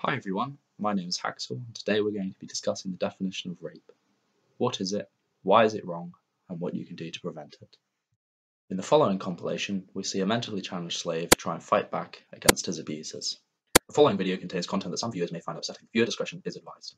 Hi everyone, my name is Haxle, and today we're going to be discussing the definition of rape. What is it, why is it wrong, and what you can do to prevent it. In the following compilation, we see a mentally challenged slave try and fight back against his abusers. The following video contains content that some viewers may find upsetting. Viewer discretion is advised.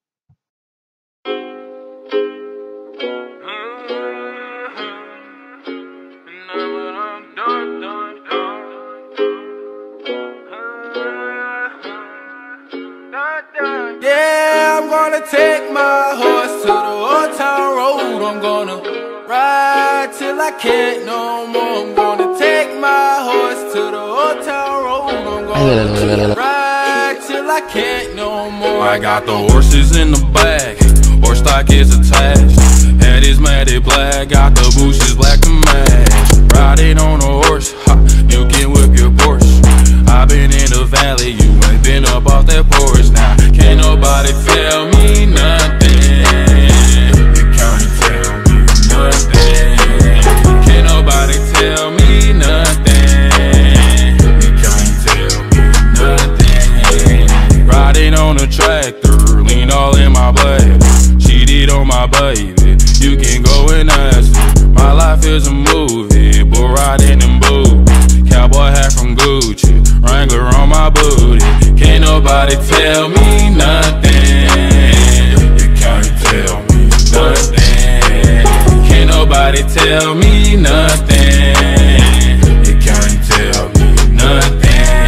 Yeah, I'm gonna take my horse to the old town road. I'm gonna ride till I can't no more. I'm gonna take my horse to the old town road. I'm gonna ride till I can't no more. I got the horses in the back, horse stock is attached. Head is matted black, got the bushes black to match. Riding on a horse, ha, you can whip your Porsche. I've been in the valley, you ain't been up off that porch. Now, can't nobody tell me nothing. You can't tell me nothing. Can't nobody tell me nothing. You can't tell me nothing. Riding on a tractor, lean all in my blood. Cheated on my baby, you can go and ask her. My life is a movie, bull riding in boots. Cowboy hat from Gucci, Wrangler on my booty. Can't nobody tell me nothing. You can't tell me nothing. Can't nobody tell me nothing. You can't tell me nothing.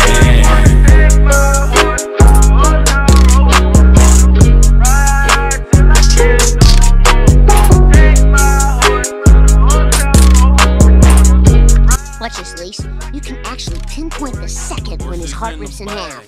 Watch this, Lise. You can actually pinpoint the second when his heart rips in half.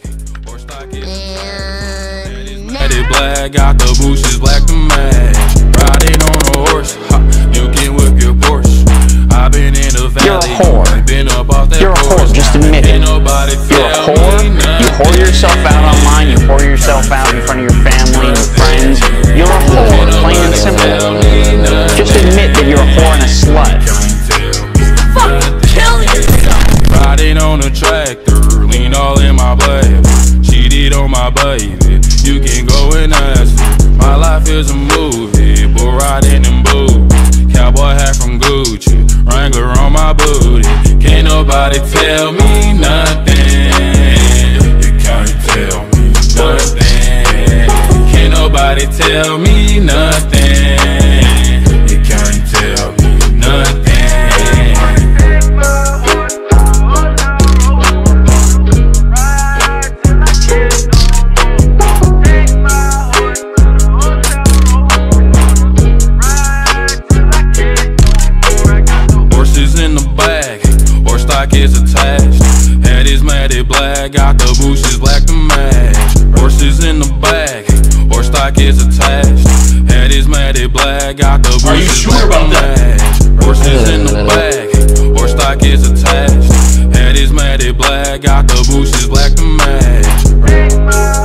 And now. Black, got the bushes black to match. Riding on a horse, ha, you can whip your Porsche. I've been in the valley. You're a whore. Been up off that You're a whore, just admit it. You're a whore. You whore yourself out online, you whore yourself out in front of your family and your friends. You're a whore, plain and simple. Just admit that you're a whore and a slut. Fucking kill yourself! Riding on a tractor, lean all in my blood. Cheated on my baby, you can go and ask her. My life is a movie, bull riding in boots. Cowboy hat from Gucci, Wrangler on my booty. Can't nobody tell me nothing. You can't tell me nothing. Can't nobody tell me nothing. You can't tell me nothing. Is attached. Head is matted black, got the bushes black to match. Horses in the back, horse stock is attached. Head is matted black, got the bushes black to match. Horses in the back, horse stock is attached. Head is matted black, got the bushes black to match.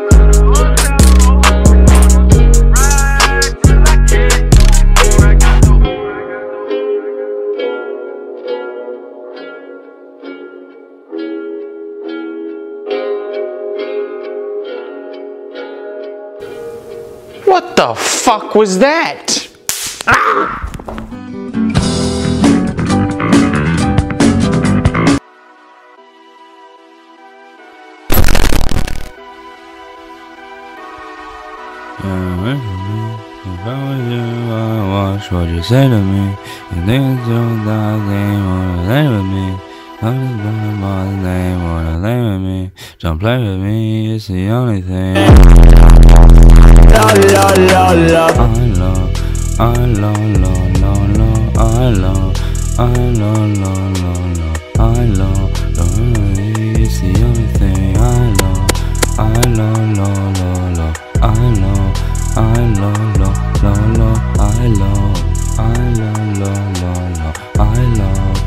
What the fuck was that? Ah! If I was you, I'd watch what you say to me. You think it's your thing, wanna lay with me. I'm just gonna bother the name, wanna lay with me. Don't play with me, it's the only thing. La la la la. I love, I love, love, love, love. I love, I love, love, love, love. I love, love, it's the only thing. I love, I love, love, love, love. I love, I love, love, love, love. I love, I love, love, love, love. I love.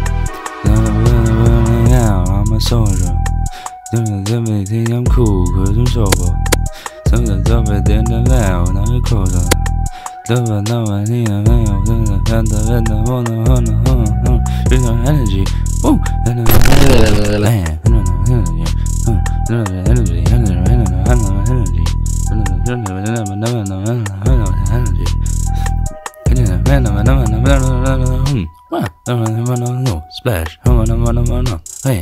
Now I'm a soldier. Doing everything I'm cool, 'cause I'm sober. Something's up within the veil, now you're closer. Never know I need a veil. Bring our energy. Woo! Energy. Splash. Hey,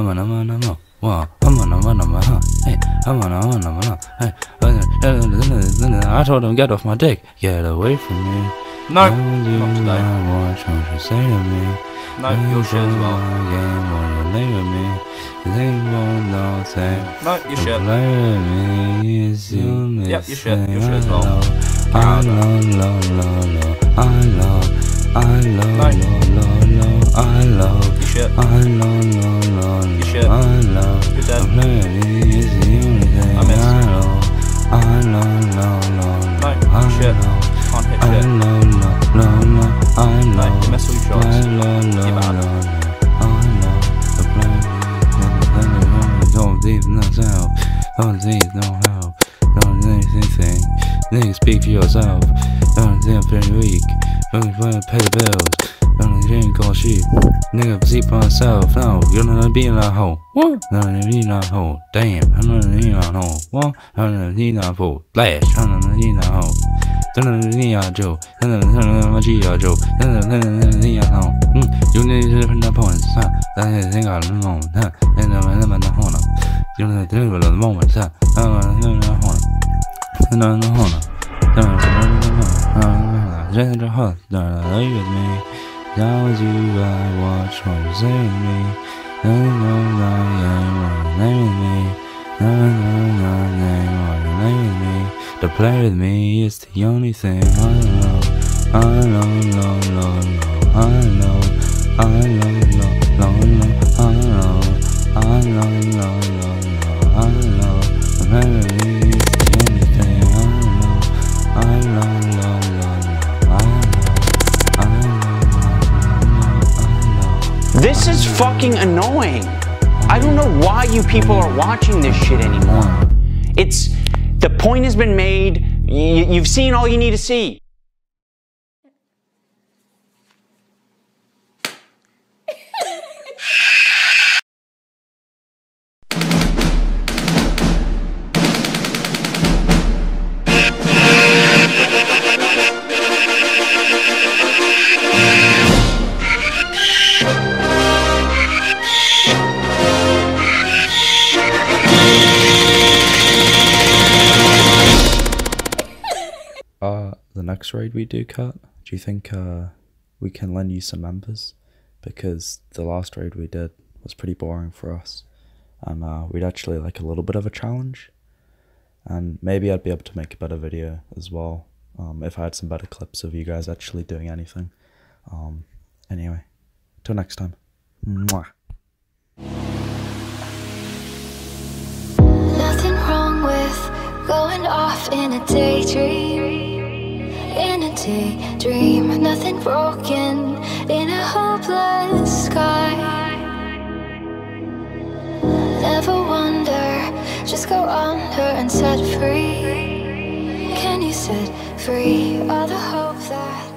I told him, get off my dick. Get away from me. No, not today. What you say to me? No, your shit as well. No, your shit. Yep, your shit as well. I love. Your shit. Your shit. You're dead. I miss. No, shit. Can't hit shit. No, you miss all your shots. You're bad. Don't anything. Nigga, speak for yourself. Don't think I'm very weak. Don't pay the bills. Don't drink all shit. Nigga, sleep by myself. No, you're not being a hoe. What? No, you're not a hoe. Damn, I'm not a hoe. What? I'm not a hoe. Flash, I'm not a hoe. Don't know Joe. Don't know Joe. You need different points. That is thing I don't know. And I'm a honor. You know the moment. Lay with me. Now as you I watch what you say with me. To play with me is the only thing I know. This is fucking annoying. I don't know why you people are watching this shit anymore. The point has been made. You've seen all you need to see. The next raid we do, Cut, do you think we can lend you some members? Because the last raid we did was pretty boring for us, and we'd actually like a little bit of a challenge, and maybe I'd be able to make a better video as well if I had some better clips of you guys actually doing anything. Anyway, till next time. Mwah. Nothing wrong with going off in a daydream. In a daydream, nothing broken in a hopeless sky. Never wonder, just go under and set free. Can you set free all the hope that